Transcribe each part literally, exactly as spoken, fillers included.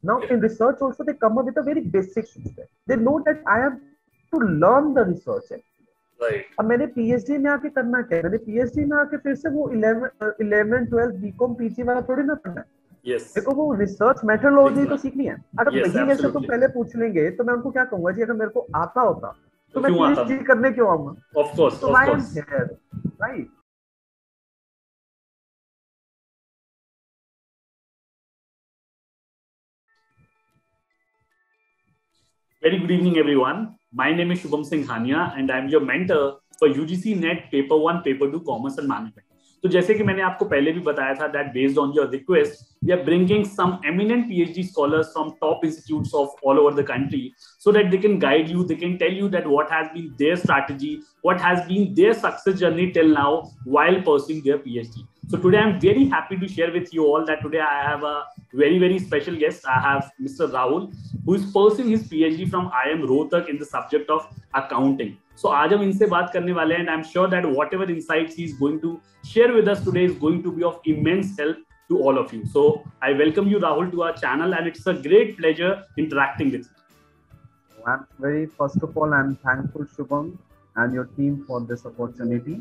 Now Yeah. in research also they come up with a very basic system. They know that I have to learn the research. Right. अब मैंने PhD में आके करना क्या है? मैंने पीएचडी में आके फिर से वो eleven eleven twelfth BCom PG वाला थोड़ी ना करना है. Yes. देखो वो रिसर्च मेथोडोलॉजी तो सीखनी है. अगर Yes, वही मेरे से तुम absolutely. पहले पूछ लेंगे तो मैं उनको क्या कहूंगा जी अगर मेरे को आता होता तो तो मैं क्यों आता? पीएचडी करने क्यों आऊंगा? Of course, तो of why I am course. Here, right? Very good evening, everyone. My name is Shubham Singh Hania, and I'm your mentor for U G C Net Paper One, Paper Two, Commerce and Management. तो जैसे कि मैंने आपको पहले भी बताया था that based on your request, we are bringing some eminent PhD scholars from top institutes of all over the country so that they can guide you, they can tell you that what has been their strategy, what has been their success journey till now while pursuing their PhD. So today I'm very happy to share with you all that today I have a very, very special guest. I have Mister Rahul, who is pursuing his PhD from I I M Rohtak in the subject of accounting. So आज हम इनसे बात करने वाले हैं and I'm sure that whatever insights he is going to share with us today is going to be of immense help to all of you. So I welcome you, Rahul, to our channel, and it's a great pleasure interacting with you. I'm very, first of all, I'm thankful, Shubham, and your team for this opportunity.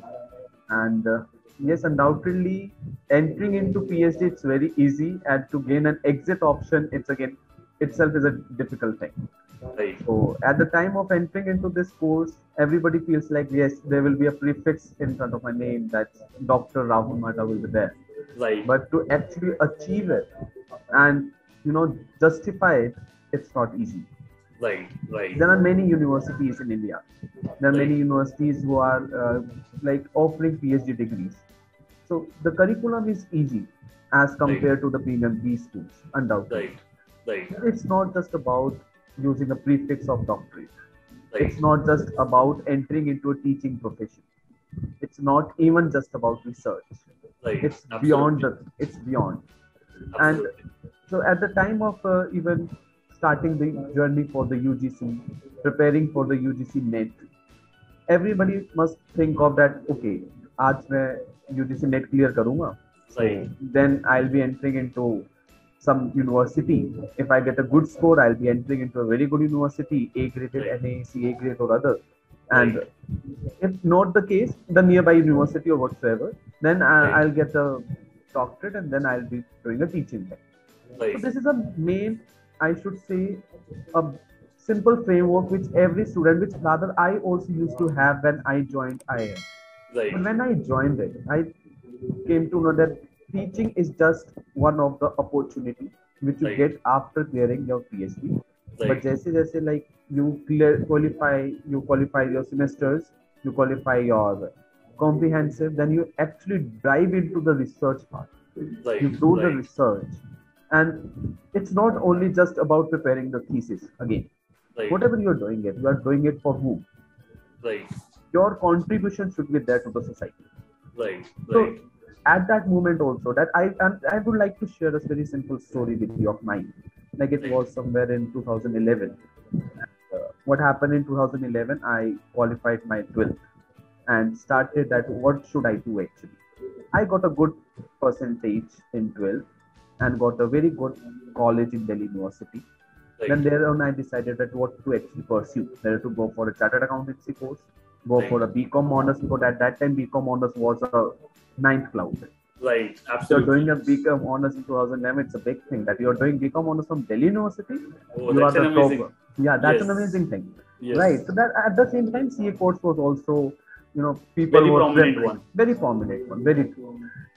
And uh, yes, undoubtedly, entering into PhD, it's very easy. And to gain an exit option, it's again, itself is a difficult thing. Right. So at the time of entering into this course, everybody feels like, yes, there will be a prefix in front of my name that Doctor Rahul Mata will be there. Right. But to actually achieve it and, you know, justify it, it's not easy. Right, right. There are many universities in India. There are Right. many universities who are uh, like offering PhD degrees. So the curriculum is easy as compared to the premium B schools, undoubtedly. Right, right. It's not just about using a prefix of doctorate. Right. It's not just about entering into a teaching profession. It's not even just about research. Right. It's Absolutely. beyond the. It's beyond. Absolutely. And so at the time of uh, even starting the journey for the U G C, preparing for the U G C Net, everybody must think of that. Okay, आज मैं U G C Net clear करूँगा. So Right. then I'll be entering into some university. If I get a good score, I'll be entering into a very good university, A graded, Right. N A C, A grade or other. And Right. if not the case, the nearby university or whatsoever, then I, Right. I'll get a doctorate and then I'll be doing a teaching thing. So Right. this is a main, I should say, a simple framework which every student, which rather I also used to have when I joined I I M. Right. But when I joined it, I came to know that teaching is just one of the opportunity which you Right. get after clearing your PhD. But Right. जैसे जैसे like you clear qualify, you qualify your semesters, you qualify your comprehensive, then you actually dive into the research part. Right. You do the Right. research, and it's not only just about preparing the thesis. Again, Right. whatever you're doing it, you are doing it for whom? Right. Your contribution should be there to the society. Right. So Right. at that moment also, that I and I would like to share a very simple story with you of mine. Like it Right. was somewhere in two thousand eleven. Uh, what happened in two thousand eleven? I qualified my twelfth and started that. What should I do actually? I got a good percentage in twelfth and got a very good college in Delhi University. Right. Then there on I decided that what to actually pursue. Whether to go for a chartered accountancy course, go Right. for a B Com honors, because at that time B Com honors was a ninth cloud. Right. If you're Absolutely. doing a B Com honors in two thousand eleven, it's a big thing. That you're doing B Com honors from Delhi University, Oh, you that's are an the amazing. topper. Yeah, that's Yes. an amazing thing. Yes. Right. So that at the same time, C A course was also, you know, people Very were prominent preferring. one. Very prominent one. Very true.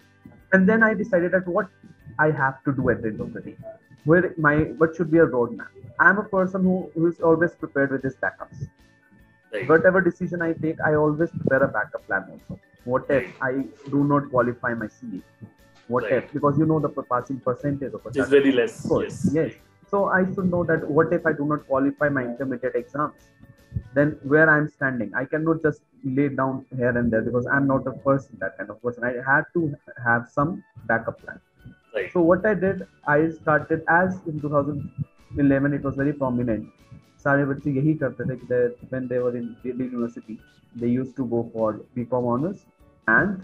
And then I decided that what I have to do at the end of the day. Where my what should be a roadmap. I'm a person who, who is always prepared with his backups. Right. Whatever decision I take, I always prepare a backup plan also. What if I do not qualify my C A? What Right. if? Because you know the passing percentage of a It's very less. Of course, Yes. yes. So I should know that what if I do not qualify my intermediate exams? Then where I'm standing, I cannot just lay down here and there because I'm not a person, that kind of person. I had to have some backup plan. Right. So what I did, I started as in two thousand eleven, it was very prominent. सारे बच्चे यही करते थे कि when they were in Delhi University, they used to go for B Com honors and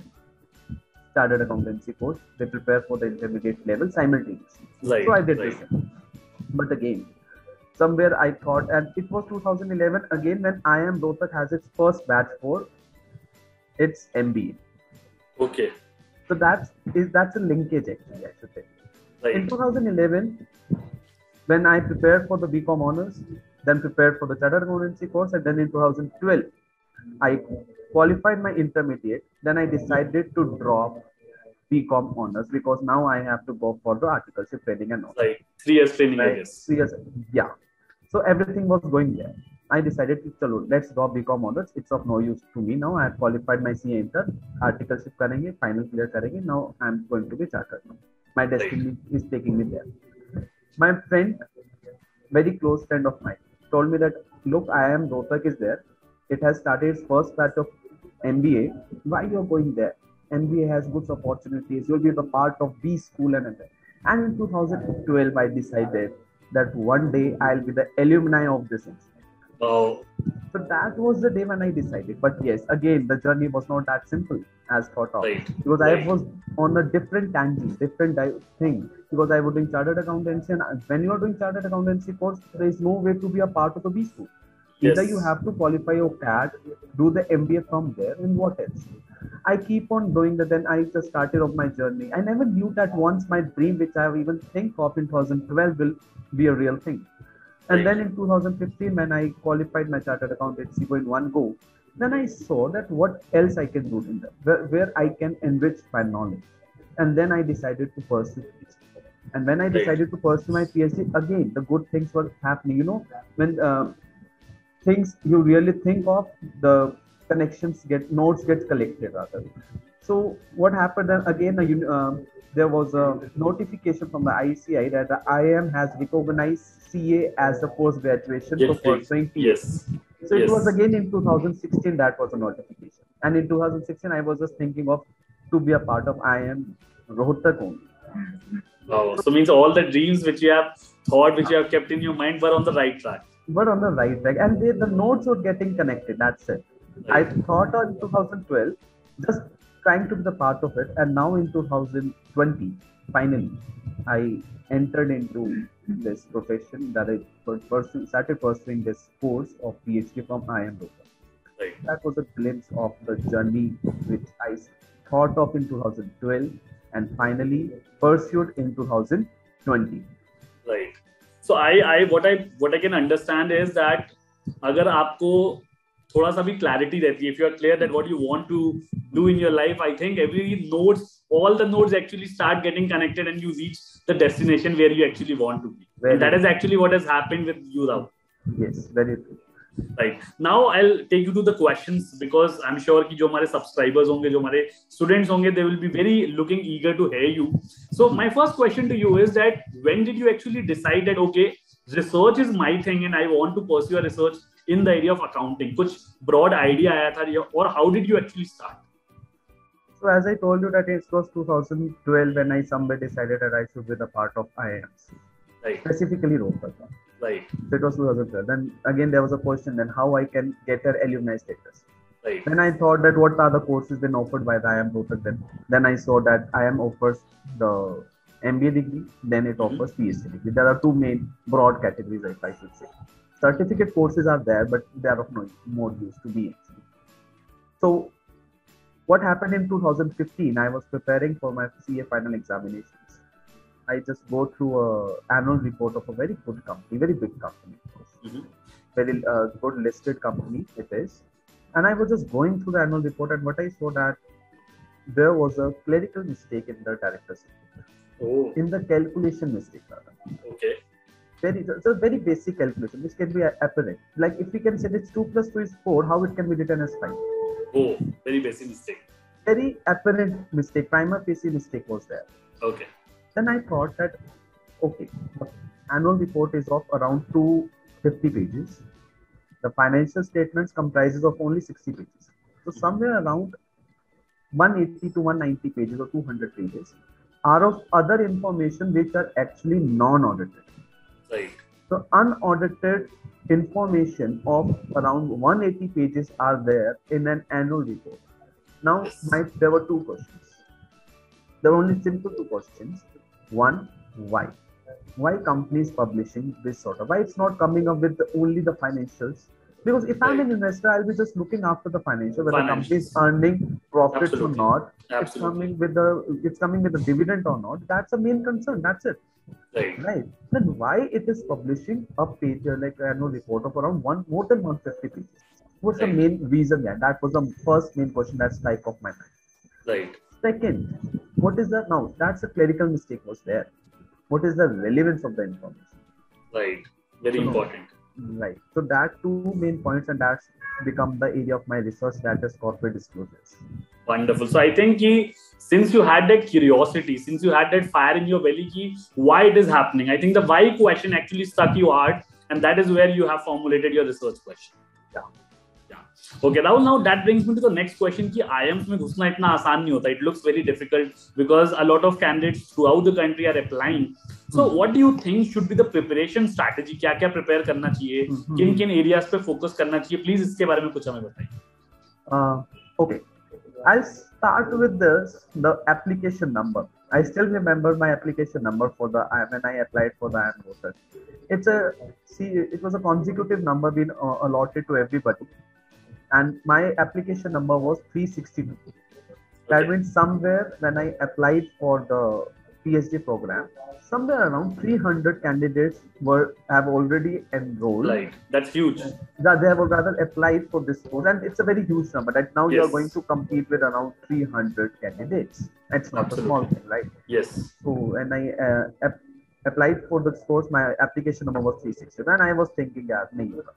chartered accountancy course. They prepare for the intermediate level simultaneously. Right. So I did Right. the same. But again, somewhere I thought, and it was two thousand eleven again when I I M Rohtak has its first batch for its M B A. Okay. So that's is that's a linkage actually, I should say. Right. In two thousand eleven, when I prepared for the B Com honors, then prepared for the Chartered Accountancy course, and then in two thousand twelve, I qualified my intermediate. Then I decided to drop B Com honors because now I have to go for the articleship training and all. Right. Three years training, right? I guess. Three years, yeah. So everything was going there. I decided to chalo, let's drop B Com honors. It's of no use to me now. I have qualified my C A inter, articleship karenge, final clear karenge. Now I'm going to be chartered. My destiny right. is taking me there. My friend, very close friend of mine, told me that look, I I M Rohtak is there. It has started its first batch of M B A. Why you're going there? M B A has good opportunities. You'll be the part of B school and everything. And in two thousand twelve, I decided that one day I'll be the alumni of this institute. Wow. So that was the day when I decided. But yes, again, the journey was not that simple as thought of. Right. Because right. I was on a different tangent, different thing. Because I was doing chartered accountancy, and when you are doing chartered accountancy course, there is no way to be a part of a B school. Either yes. you have to qualify your C A D, do the M B A from there, and what else? I keep on doing that. Then I just started off my journey. I never knew that once my dream, which I even think of in two thousand twelve, will be a real thing. And then in two thousand fifteen, when I qualified my chartered accountancy in one go, then I saw that what else I can do in that, where, where I can enrich my knowledge. And then I decided to pursue PhD. And when I decided to pursue my PhD, again, the good things were happening. You know, when uh, things you really think of, the connections get, notes get collected rather. So what happened then again, uh, there was a notification from the I C I that the I I M has recognized C A as the post-graduation yes, for pursuing PhD. Yes. So yes. it was again in two thousand sixteen that was a notification. And in two thousand sixteen, I was just thinking of to be a part of I I M Rohtak only. Wow. So means all the dreams which you have thought, which you have kept in your mind were on the right track. Were on the right track. And they, the notes were getting connected. That's it. Right. I thought in two thousand twelve, just trying to be the part of it, and now in two thousand twenty, finally, I entered into this profession that I pursue, started pursuing this course of PhD from I I M Rohtak. Right. That was a glimpse of the journey which I thought of in two thousand twelve and finally pursued in two thousand twenty. Right. So I, I, what I, what I can understand is that, अगर आपको थोड़ा सा भी clarity रहती है, if you are clear that what you want to do in your life, I think every nodes, all the nodes actually start getting connected and you reach the destination where you actually want to be. Very and that is actually what has happened with you now. Yes, very true. Right. Now I'll take you to the questions because I'm sure कि जो हमारे subscribers होंगे, जो हमारे students होंगे, they will be very looking eager to hear you. So my first question to you is that when did you actually decide that okay, research is my thing and I want to pursue a research in the area of accounting? कुछ broad idea आया था or how did you actually start? So as I told you that it was two thousand twelve when I somewhere decided that I should be the part of I I M. Right. Specifically Rohtak. Right. So it was two thousand twelve. Then again there was a question then how I can get an alumni status. Right. Then I thought that what are the courses been offered by the I I M Rohtak then. Then I saw that I I M offers the M B A degree, then it Mm-hmm. offers PhD degree. There are two main broad categories, if I should say. Certificate courses are there, but they are of no more use to me actually. So what happened in two thousand fifteen, I was preparing for my C A final examinations. I just go through a annual report of a very good company, very big company, of course. Mm-hmm. Very uh, good listed company it is. And I was just going through the annual report, and what I saw that there was a clerical mistake in the director's report. Oh. In the calculation mistake. Rather. Okay. Very, it's a very basic calculation, which can be apparent. Like if we can say that two plus two is four, how it can be written as five? Oh, very basic mistake. Very apparent mistake, prima facie mistake was there. Okay. Then I thought that, okay, the annual report is of around two hundred fifty pages. The financial statements comprises of only sixty pages. So somewhere around one eighty to one ninety pages or two hundred pages are of other information which are actually non-audited. Right. So unaudited information of around one hundred eighty pages are there in an annual report. Now, Yes. my, there were two questions. There were only simple two questions. One, why? why companies publishing this sort of, why it's not coming up with the, only the financials? Because if I'm Right. an investor, I'll be just looking after the financial, whether the company is Financials. earning profits or Absolutely. not. It's Absolutely. coming with the it's coming with a dividend or not. That's the main concern. That's it. Right. Right. Then why it is publishing a page uh, like annual report of around one more than one hundred fifty pages? What's the Right. main reason? Yeah, that was the first main question that strike of my mind. Right. Second, what is the now? That's a clerical mistake was there. What is the relevance of the information? Right. Very So, no. important. Right. So that two main points, and that's become the area of my research, that is corporate disclosures. Wonderful. So I think ki, since you had that curiosity, since you had that fire in your belly, ki, why it is happening, I think the why question actually struck you hard, and that is where you have formulated your research question. Yeah. Yeah. Okay, Rahul, now that brings me to the next question ki I I Ms mein ghusna itna aasan nahi hota. It looks very difficult because a lot of candidates throughout the country are applying. So Hmm. what do you think should be the preparation strategy? क्या क्या prepare करना चाहिए? Hmm. किन किन areas पे focus करना चाहिए? Please इसके बारे में कुछ हमें बताइए. Uh, okay. I'll start with this, the application number. I still remember my application number for the when I applied for the I am voter. It's a see, it was a consecutive number being uh, allotted to everybody, and my application number was three sixty-two. That Okay. means somewhere when I applied for the PhD program, somewhere around three hundred candidates were have already enrolled. Right. That's huge. That they have rather applied for this course, and it's a very huge number. That now you are Yes. going to compete with around three hundred candidates. It's not a small Absolutely. thing, right? Yes. So when I uh, ap- applied for this course, my application number was three sixty, and I was thinking, yeah, nahi hoga.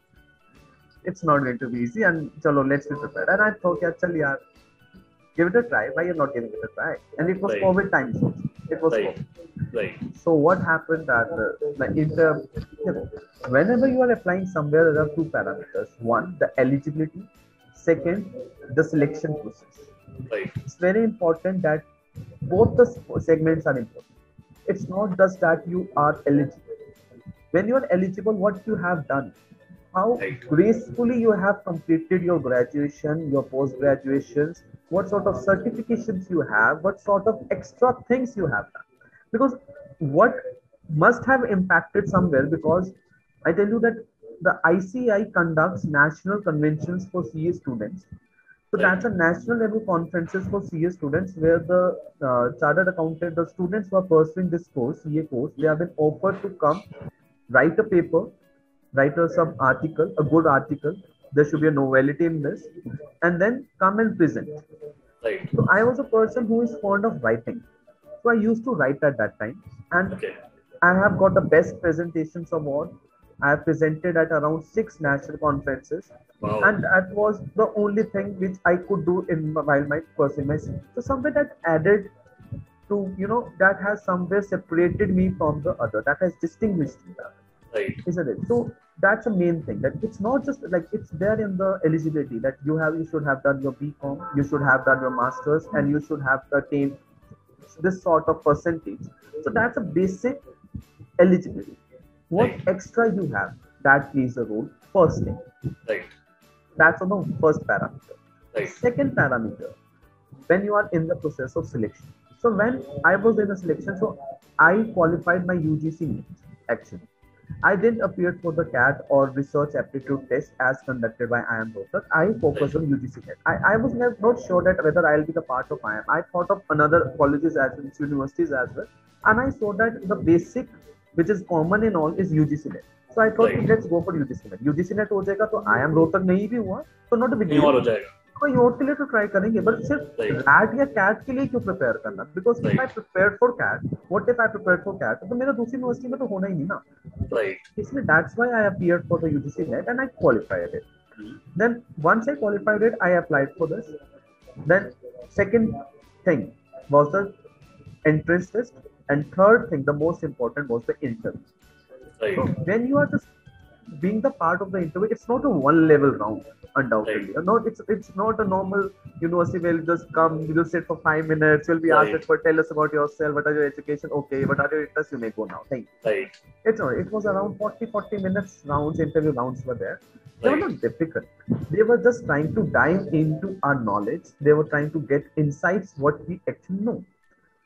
It's not going to be easy, and chalo, let's be prepared. And I thought, yeah, chal yaar, give it a try. Why you're not giving it a try? And it was Right. COVID times also. It was Right. COVID. Right. So what happened that uh, the inter, you know, whenever you are applying somewhere, there are two parameters. One, the eligibility. Second, the selection process. Right. It's very important that both the segments are important. It's not just that you are eligible. When you are eligible, what you have done, how Right. gracefully you have completed your graduation, your post graduations, what sort of certifications you have, what sort of extra things you have done. Because what must have impacted somewhere, because I tell you that the I C I conducts national conventions for C A students. So Right. that's a national level conferences for C A students where the uh, chartered accountant, the students who are pursuing this course, C A course, they have been offered to come, write a paper, write a, some article, a good article. There should be a novelty in this, and then come and present. Right. So I was a person who is fond of writing. So I used to write at that time, and Okay. I have got the best presentations award. I have presented at around six national conferences, Wow. and that was the only thing which I could do in my, while my pursuing my studies. So somewhere that added to, you know, that has somewhere separated me from the other. That has distinguished me, Right. isn't it? So that's the main thing. That it's not just like it's there in the eligibility that you have. You should have done your B Com, you should have done your masters, and you should have attained this sort of percentage. So that's a basic eligibility. What Right. extra you have, that plays a role. First thing, Right. that's on the first parameter. Right. Second parameter, when you are in the process of selection. So when I was in the selection, so I qualified my U G C NEET actually. I didn't appear for the C A T or research aptitude test as conducted by I I M Rohtak. I focused on U G C NET. I, I was never, not sure that whether I'll be the part of I I M. I thought of another colleges as well, universities as well. And I saw that the basic, which is common in all, is U G C NET. So I thought, Right. let's go for U G C NET. U G C NET हो जाएगा तो I I M Rohtak नहीं भी हुआ, तो not a big नहीं deal. और हो जाएगा. कोई और के लिए तो ट्राई करेंगे, बट सिर्फ Right. रैट या कैट के लिए क्यों प्रिपेयर करना? Because if Right. I prepared for CAT, what if I prepared for CAT, तो मेरा दूसरी यूनिवर्सिटी में तो होना ही नहीं ना. Right. इसलिए that's why I appeared for the UGC NET and I qualified it. Hmm. Then once I qualified it, I applied for this. Then second thing was the entrance test, and third thing, the most important, was the interview. Right. So when you are just being the part of the interview, it's not a one level round, undoubtedly. Right. Not it's it's not a normal university where you just come, you will sit for five minutes, you'll be Right. asked for tell us about yourself, what are your education, okay, what are your interests, you may go now. Thank you. Right. It's not. It was around forty, forty minutes rounds, interview rounds were there. They were Right. not difficult. They were just trying to dive into our knowledge. They were trying to get insights what we actually know.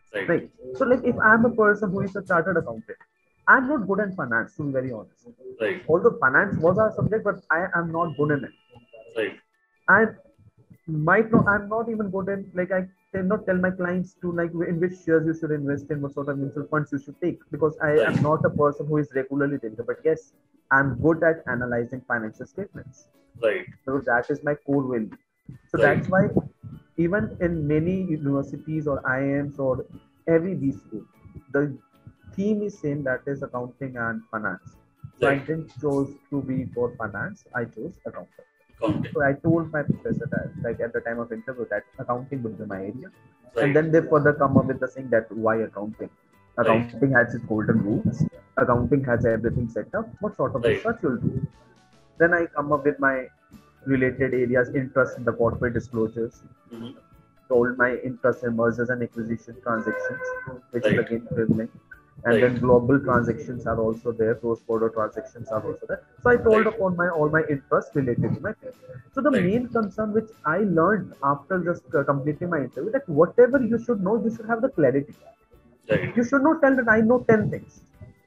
Right. Right. So like if I'm a person who is a chartered accountant, I'm not good at finance, to be very honest. Right. Although finance was our subject, but I am not good in it. Right. And might not, I'm not even good in, like I cannot tell my clients to like in which shares you should invest in, what sort of mutual funds you should take, because I Right. am not a person who is regularly doing it. But yes, I'm good at analyzing financial statements. Right. So that is my core value. So Right. that's why even in many universities or I I Ms or every B school, the theme is same, that is accounting and finance. So Right. I didn't choose to be for finance, I chose accounting. Accounting. So I told my professor that, like at the time of interview, that accounting would be my area. Right. And then they further come up with the thing that why accounting? Accounting has its golden rules. Accounting has everything set up. What sort of Right. research you'll do? Then I come up with my related areas, interest in the corporate disclosures. Mhm. Told my interest in mergers and acquisition transactions, which is Right. again privileged. And Right. then global transactions are also there, cross-border transactions are also there. So I told Right. upon my all my interests related to my field. So the Right. main concern which I learned after just uh, completing my interview, that whatever you should know, you should have the clarity. Right. You should not tell that I know ten things.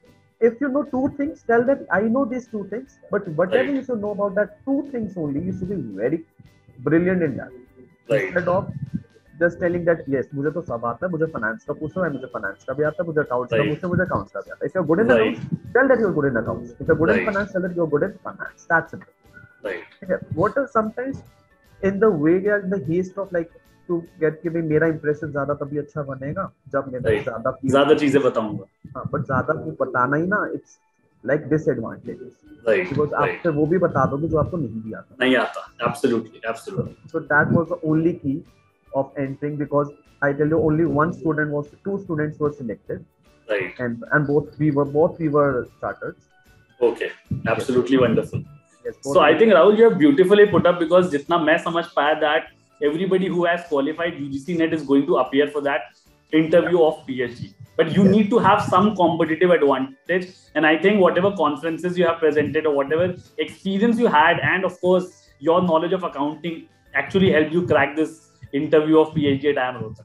If you know two things, tell that I know these two things. But whatever Right. you should know about that two things only, you should be very brilliant in that. Right. Instead of just telling that yes, मुझे तो सब आता है, मुझे finance का पूछो है, मुझे finance का भी आता है, मुझे accounts का Right. पूछो, मुझे accounts का भी आता है. If you're good in Right. accounts, tell that you're good in accounts. If you're good in Right. finance, tell that you're good in finance. That's it. Right. Okay. What is sometimes in the way या in the haste of like to get कि भाई मेरा impression ज्यादा तभी अच्छा बनेगा जब मैं Right. ज्यादा ज्यादा चीजें बताऊंगा. हाँ, but ज्यादा को बताना ही ना, it's like disadvantages. Right. Because आप Right. फिर वो भी बता दोगे जो आपको नहीं भी आता. नहीं आता. Absolutely. Absolutely. So that was the only key of entering, because I tell you, only one student was, two students were selected, Right. and and both we were both we were chartered. Okay. Absolutely wonderful. Yes. both So I we- think Rahul, you have beautifully put up, because जितना मैं समझ पाया that everybody who has qualified U G C Net is going to appear for that interview of P H D. But you Yes. need to have some competitive advantage. And I think whatever conferences you have presented or whatever experience you had, and of course your knowledge of accounting actually helped you crack this interview of P H D at I I M Rohtak.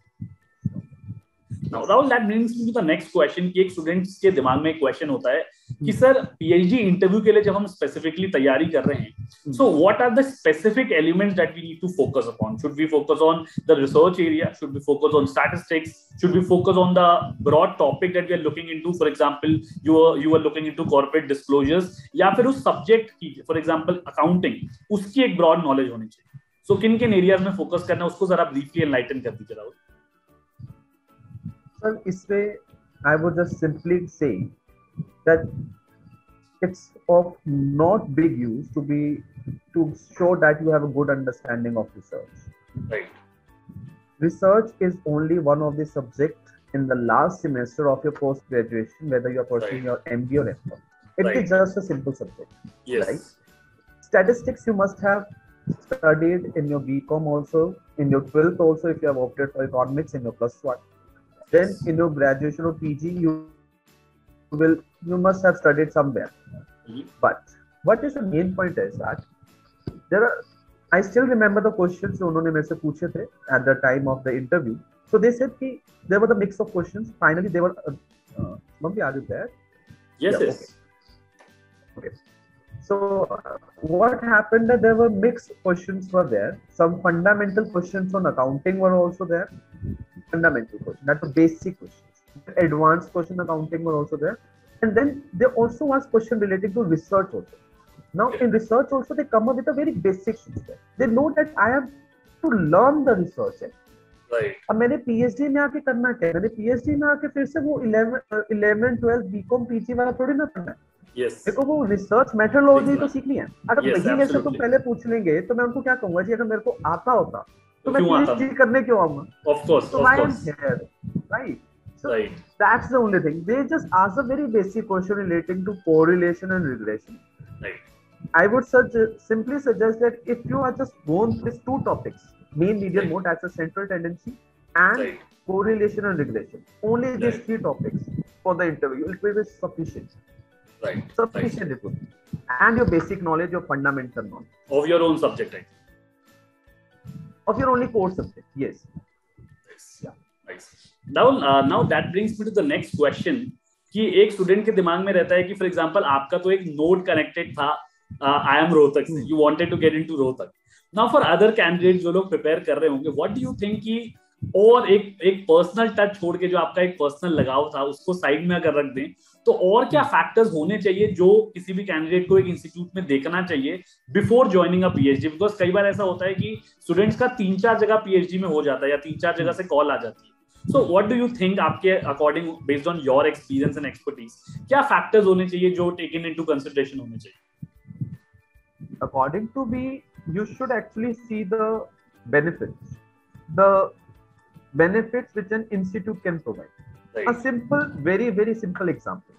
Now, Rahul, that brings me to the next question कि एक students के दिमाग में एक question होता है कि sir PhD interview के लिए जब हम स्पेसिफिकली तैयारी कर रहे हैं, so what are the specific elements that we need to focus upon? Should we focus on the research area? Should we focus on statistics? Should we focus on the broad topic that we are looking into? For example you are you are looking into corporate disclosures, या फिर उस subject की, for example accounting, उसकी एक broad knowledge होनी चाहिए. सो so, किन किन एरियाज में फोकस करना है, उसको जरा ब्रीफली एनलाइटन कर दीजिए राहुल. Sir, इसमें I would just simply say that it's of not big use to be to show that you have a good understanding of research. Right. Research is only one of the subjects in the last semester of your post graduation, whether you are pursuing Right. your M B A or M Com. It Right. is just a simple subject. Yes. Right. Statistics you must have studied in your B Com also, in your twelfth also if you have opted for economics in your plus one. Then in your graduation or P G, you will you must have studied somewhere. Mhm. But what is the main point is that there are, I still remember the questions जो उन्होंने मेरे से पूछे थे at the time of the interview. So they said कि there were the mix of questions. Finally, they were. Uh, uh, Mummy, are you there? Yes. Yeah, Yes. Okay. So uh, what happened that there were mixed questions were there. Some fundamental questions on accounting were also there. Fundamental questions, that were basic questions. Advanced question accounting were also there. And then they also asked question related to research also. Now in research also they come up with a very basic system. They know that I have to learn the research. Right. अब मैंने PhD में आके करना क्या है? मैंने PhD में आके फिर से वो इलेवन ट्वेल्थ बीकॉम पीजी वाला थोड़ी ना करना है. Yes. देखो वो रिसर्च मेथोडोलॉजी तो सीखनी है. अगर Yes, वही मेरे से तुम absolutely. पहले पूछ लेंगे तो मैं उनको क्या कहूंगा जी, अगर मेरे को आता होता तो मैं क्यों आता? पीएचडी करने क्यों आऊंगा? Of course. So Of why I'm course. here, right? So Right. that's the only thing. They just ask a very basic question relating to correlation and regression. Right. I would suggest, simply suggest that if you are just going these two topics, mean, median, Right. mode as a central tendency, and Right. correlation and regression, only these Right. three topics for the interview, it will be sufficient. Right. Right. Sufficient it will. And your basic knowledge, your fundamental knowledge Of your own subject, right? of your only core subject. Yes. Yes. Yeah. Nice. Now, uh, now that brings me to the next question कि एक student के दिमाग में रहता है कि for example आपका तो एक नोड कनेक्टेड था आई एम रोहतक से, you wanted to get into Rohtak. Now for other candidate जो लोग प्रिपेयर कर रहे होंगे, व्हाट डू यू थिंक कि और एक एक पर्सनल टच छोड़ के जो आपका एक पर्सनल लगाव था उसको साइड में अगर रख दें तो और क्या फैक्टर्स होने चाहिए जो किसी भी कैंडिडेट को एक इंस्टीट्यूट में देखना चाहिए before joining a PhD? Because कई बार ऐसा होता है कि स्टूडेंट्स का तीन चार जगह पीएचडी में हो जाता है या तीन चार जगह से कॉल आ जाती है. So what do you think, आपके according based on your experience and expertise, क्या फैक्टर्स होने चाहिए जो टेकन इनटू कंसिडरेशन होने चाहिए? According to me, you should actually see the benefits, the benefits which an institute can provide. Right. A simple, very, very simple example.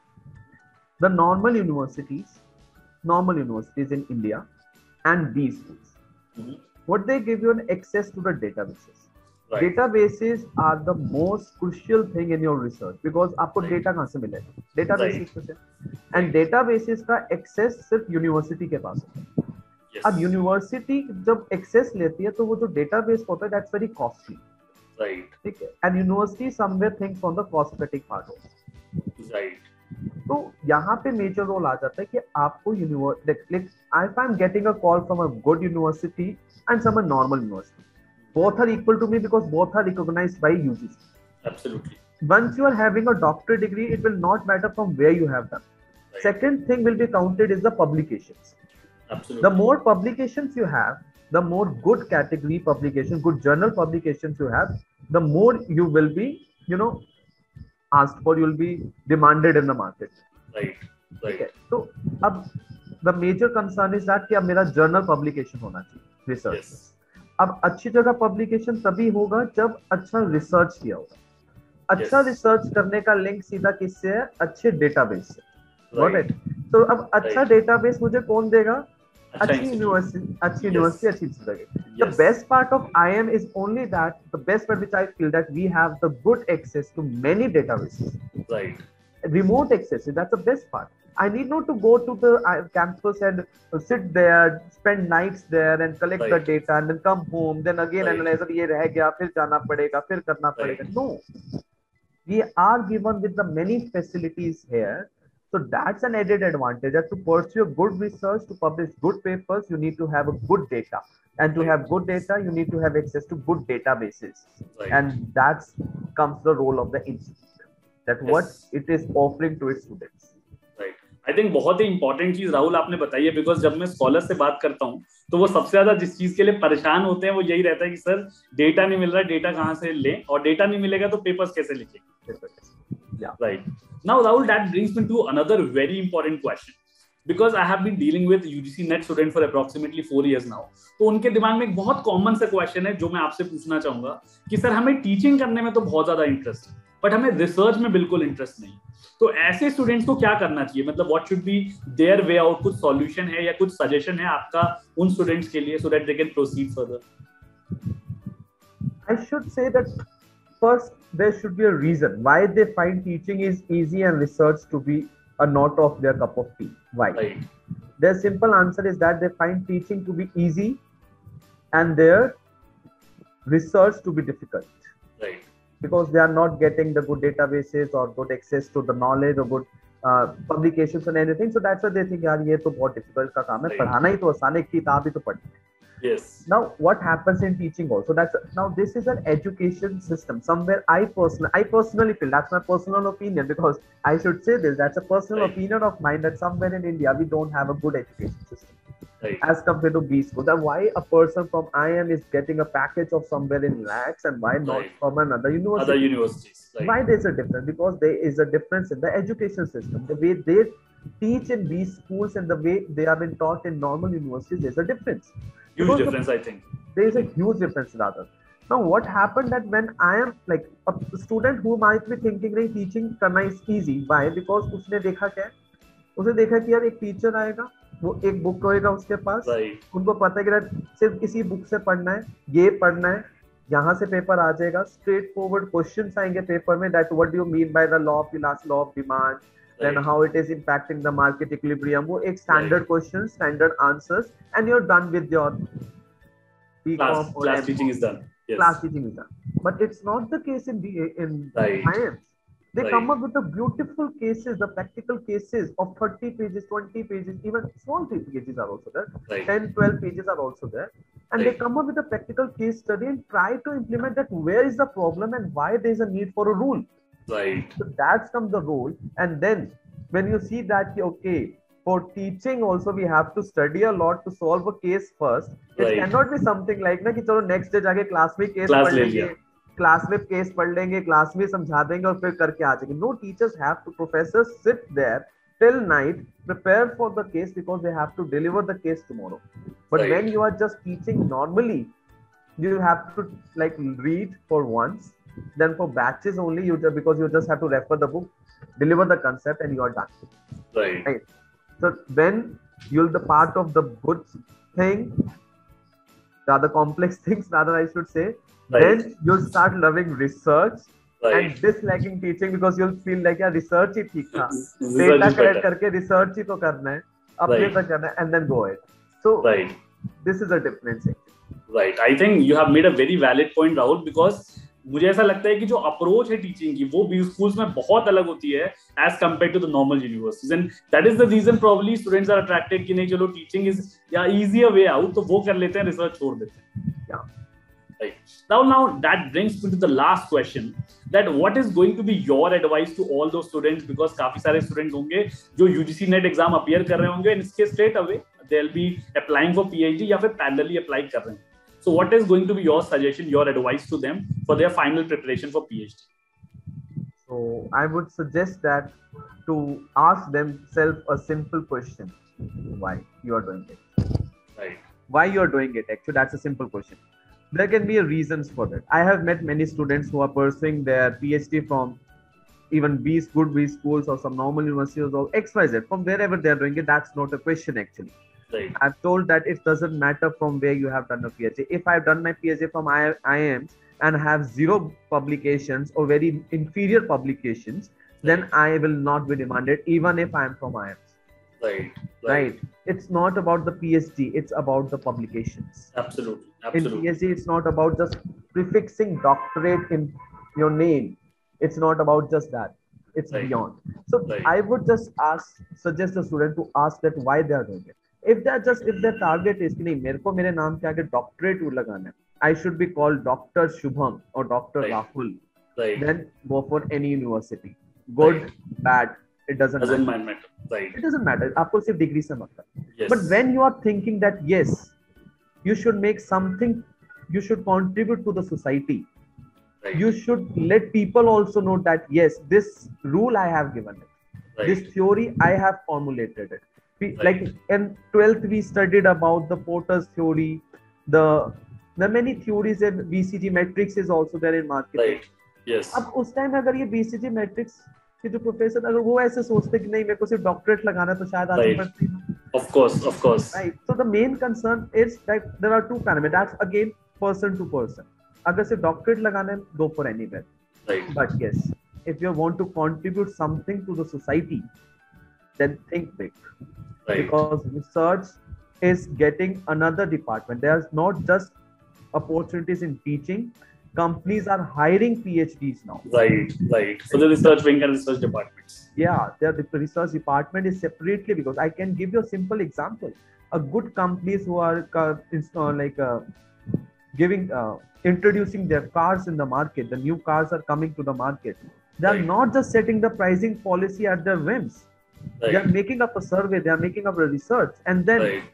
The normal universities, normal universities in India and B schools, mm-hmm. what they give you an access to the databases. Right. Databases are the most crucial thing in your research because आपको right. data कहाँ से मिलेगा? Databases right. से. And databases का access सिर्फ university के पास है. Yes. अब university जब access लेती है तो वो जो database होता है that's very costly. Right. ठीक है. And university somewhere thinks on the cosmetic part also. Right. तो यहाँ पे मेजर रोल आ जाता है कि आपको university, if I'm getting a call from a good university and some a normal university, both are equal to me because both are recognized by U G C. Absolutely. Once you are having a doctorate degree, it will not matter from where you have done. Right. Second thing will be counted is the publications. Absolutely. The more publications you have, the more good category publications, good journal publications you have, the more you will be, you know, asked for, you will be demanded in the market. Right. Right. Okay. So, अब the major concern is that कि अब मेरा journal publication होना चाहिए research. Yes. अब अच्छी जगह publication तभी होगा जब अच्छा research किया होगा. अच्छा yes. research करने का link सीधा किससे है? अच्छे database से. Right. Got it? तो अब अच्छा right. database मुझे कौन देगा? अच्छी university, अच्छी university, अच्छी जगह. The best part of I I M is only that the best part which I feel that we have the good access to many databases. Right. Remote access, that's the best part. I need not to go to the campus and sit there, spend nights there and collect right. the data and then come home, then again right. analyze it, ये रह गया, फिर जाना पड़ेगा, फिर करना पड़ेगा. Right. No. We are given with the many facilities here. So that's an added advantage that to pursue good research, to publish good papers, you need to have a good data. And to right. have good data, you need to have access to good databases. Right. And that comes the role of the institute. That yes. what it is offering to its students. Right. I think बहुत ही important चीज राहुल आपने बताई है, because जब मैं scholar से बात करता हूँ तो वो सबसे ज्यादा जिस चीज के लिए परेशान होते हैं वो यही रहता है कि सर डेटा नहीं मिल रहा, डेटा कहाँ से लें, और डेटा नहीं मिलेगा तो पेपर्स कैसे लिखेंगे. Yeah. Right. Now, Rahul, that brings me to another very important question. Because I have been dealing with U G C Net student for approximately four years now. तो उनके दिमाग में एक बहुत कॉमन सा क्वेश्चन है जो मैं आपसे पूछना चाहूंगा कि सर हमें टीचिंग करने में तो बहुत ज्यादा इंटरेस्ट है, बट हमें रिसर्च में बिल्कुल इंटरेस्ट नहीं. तो ऐसे स्टूडेंट्स को क्या करना चाहिए? मतलब what should be there way out? कुछ सॉल्यूशन है या कुछ सजेशन है आपका उन स्टूडेंट्स के लिए, so that they can proceed further? I should say that first there should be a reason why they find teaching is easy and research to be a not of their cup of tea. Why? Right. Their simple answer is that they find teaching to be easy and their research to be difficult. Right. Because they are not getting the good databases or good access to the knowledge or good uh, publications and anything. So that's why they think, यार ये तो बहुत difficult का काम है, पढ़ाना ही तो आसान है, किताब ही तो पढ़नी है. Yes. Now, what happens in teaching also? That's now this is an education system. Somewhere I personally, I personally feel that's my personal opinion because I should say this. That's a personal right. opinion of mine that somewhere in India we don't have a good education system right. as compared to B school. Then why a person from I I M is getting a package of somewhere in lakhs and why not right. from another university? Other universities. Right. Why there's a difference? Because there is a difference in the education system. The way they teach in these schools and the way they have been taught in normal universities, there's a difference. Huge because difference, the, I think. There is a huge difference, rather. Now, what happened that when I am like a student who might be thinking that teaching करना is easy, why? Because उसने देखा क्या? उसने देखा कि यार एक teacher आएगा, वो एक बुक होएगा उसके पास, right. उनको पता है कि सिर्फ इसी बुक से पढ़ना है, ये पढ़ना है, यहाँ से पेपर आ जाएगा, straight forward questions आएंगे पेपर में, that what do you mean by the law of the last law of demand? Then right. how it is impacting the market equilibrium. वो एक standard right. questions, standard answers, and you're done with your class. Class teaching is done. yes. class teaching is done. But it's not the case in the in Right. science. They Right. come up with the beautiful cases, the practical cases of thirty pages, twenty pages, even small pages are also there. Right. ten, twelve pages are also there. And Right. they come up with a practical case study and try to implement that where is the problem and why there is a need for a rule. Right. So that's come the rule. And then when you see that, okay, for teaching also we have to study a lot to solve a case first. It Right. cannot be something like na कि चलो next day जाके class में case Class पढ़ ले लेंगे, लिया. class में case पढ़ लेंगे, class में समझा देंगे और फिर करके आ जाएंगे. No, teachers have to, professors sit there till night, prepare for the case because they have to deliver the case tomorrow. But Right. when you are just teaching normally, you have to like read for once. Then for batches only, you just, because you just have to refer the book, deliver the concept, and you are done. Right. Right. So when you're the part of the good thing, the other complex things, rather I should say, Right. then you'll start loving research Right. and disliking teaching because you'll feel like yeah, research ही ठीक था, Research data is collect better. करके research ही तो करना है, अपने Right. तक करना है, and then go ahead. So Right. this is a difference. Right. I think you have made a very valid point, Rahul, because मुझे ऐसा लगता है कि जो अप्रोच है टीचिंग की वो बी स्कूल्स में बहुत अलग होती है as compare to the normal universities and that is the reason probably students are attracted कि नहीं चलो टीचिंग इज या इजियर वे आउट तो वो कर लेते हैं, रिसर्च छोड़ देते हैं. Yeah. Right. Now, now that brings me to the last question. That what is going to be your advice to all those students? Because काफी सारे students होंगे जो U G C NET exam appear कर रहे होंगे and इसके straight away they'll be applying for PhD या फिर parallelly apply कर रहे हैं. So, what is going to be your suggestion, your advice to them for their final preparation for PhD? So I would suggest that to ask themselves a simple question: why you are doing it? Right. Why you are doing it? Actually, that's a simple question. There can be a reasons for that. I have met many students who are pursuing their PhD from even B good B schools or some normal universities or X Y Z, from wherever they are doing it. That's not a question actually. Right. I've told that it doesn't matter from where you have done a PhD. If I've done my PhD from I I Ms and have zero publications or very inferior publications, then I will not be demanded even if I'm from I Ms. Right. Right. Right. It's not about the PhD. It's about the publications. Absolutely. In Absolutely. PhD, it's not about just prefixing doctorate in your name. It's not about just that. It's Right. beyond. So Right. I would just ask, suggest the student to ask that why they are doing it. If they're just, if their target is कि नहीं मेरे को मेरे नाम के आगे doctorate लगाना है, I should be called Doctor Shubham or Doctor Right. Rahul, Right. then go for any university. Good, Right. bad, it doesn't, Doesn't matter. matter. Right. It doesn't matter. आपको सिर्फ डिग्री से मतलब. Yes. But when you are thinking that yes, you should make something, you should contribute to the society. Right. You should let people also know that yes, this rule I have given it. Right. This theory I have formulated it. We, Right. Like in twelfth we studied about the Porter's theory. The there are many theories and B C G matrix is also there in marketing. Right. Yes. अब उस time अगर ये B C G matrix के जो professor अगर वो ऐसे सोचते कि नहीं मेरे को सिर्फ डॉक्टरेट लगाना है तो शायद आगे Right. बढ़ते हैं. Of course. Of course. Right. So the main concern is that there are two parameters. That's again person to person. अगर सिर्फ डॉक्टरेट लगाना है, go for anywhere. Right. But yes, if you want to contribute something to the society, then think big. Right. Because research is getting another department. There's not just opportunities in teaching. Companies are hiring PhDs now. Right. Right. For the research wing and research departments. Yeah, their the research department is separately because I can give you a simple example. A good companies who are uh, install like uh, giving uh, introducing their cars in the market. The new cars are coming to the market. They are Right. not just setting the pricing policy at their whims. They are Right. making up a survey. They are making up a research, and then Right.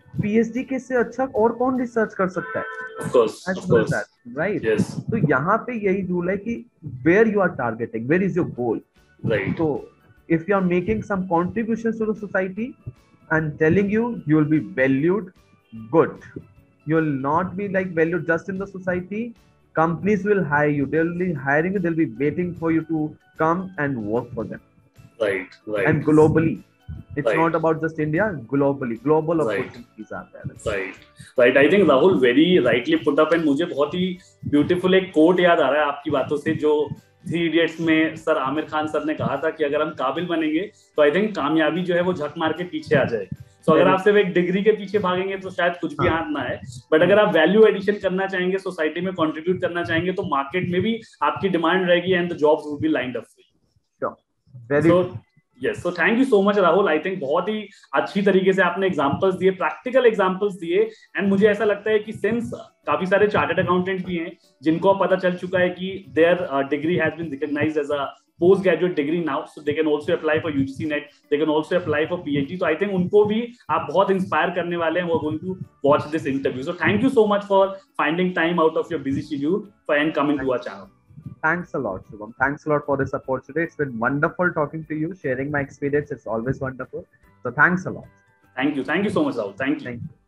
PhD के से अच्छा और कौन research कर सकता है? Of course. As Of well as course. that, right? Yes. तो यहाँ पे यही रूल है कि where you are targeting, where is your goal? Right. So if you are making some contributions to the society, I'm telling you, you will be valued good. You will not be like valued just in the society. Companies will hire you. They'll be hiring you. They'll be waiting for you to come and work for them. Right. Right. And globally, it's Right. not about just India. Globally, global Right. opportunities are there. Right. Right. I think Rahul very rightly put up and मुझे बहुत ही beautiful एक quote याद आ रहा है आपकी बातों से जो थ्री इडियट्स में सर आमिर खान सर ने कहा था कि अगर हम काबिल बनेंगे तो आई थिंक कामयाबी जो है वो झक मार के पीछे आ जाएगी. सो अगर आप सिर्फ एक डिग्री के पीछे भागेंगे तो शायद कुछ भी हाथ ना है, बट अगर आप वैल्यू एडिशन करना चाहेंगे, सोसाइटी में कंट्रीब्यूट करना चाहेंगे, तो मार्केट में भी आपकी डिमांड रहेगी and the jobs will be lined up for you. So yes, so thank you so much Rahul. I think बहुत ही अच्छी तरीके से आपने एग्जांपल्स दिए, प्रैक्टिकल एग्जांपल्स दिए, एंड मुझे ऐसा लगता है कि सिंस काफी सारे चार्टर्ड अकाउंटेंट भी हैं जिनको पता चल चुका है कि their degree has been recognised as a postgraduate degree now, so they can also apply for U G C Net, they can also apply for PhD. So I think उनको भी आप बहुत इंस्पायर करने वाले हैं, वो going to watch this interview. So thank you so much for finding time out of your busy schedule for and coming to our channel. Thanks a lot, Shubham. Thanks a lot for this opportunity. It's been wonderful talking to you, sharing my experience. It's always wonderful. So thanks a lot. Thank you. Thank you so much, Rahul. Thank you. Thank you.